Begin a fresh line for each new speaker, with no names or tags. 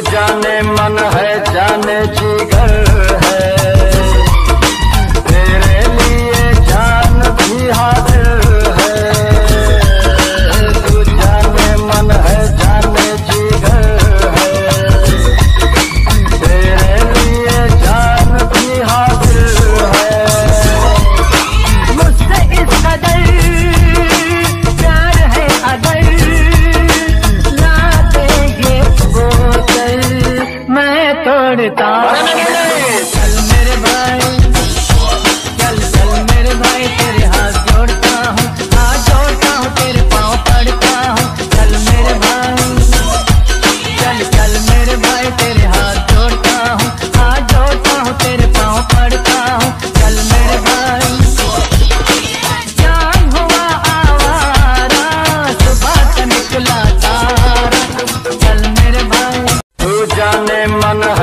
जाने मन है जाने जिगर है, तेरे लिए जान भी हाजिर है। तू जाने मन है जाने जिगर है, तेरे लिए जान भी हाजिर है।
मुझसे इस कदर प्यार है अगर ना देंगे वो मैं तोड़ता। चल मेरे भाई, चल चल मेरे भाई, तेरे हाथ जोड़ता हूँ, हाथ जोड़ता हूँ, तेरे पाँव पड़ता हूँ। चल मेरे भाई, चल चल मेरे भाई, तेरे हाथ जोड़ता हूँ, हाथ जोड़ता हूँ, तेरे पाँव पड़ता हूँ। चल मेरे भाई, जान हुआ आवारा, सुबह का निकला तारा। चल मेरे भाई,
तू जाने मन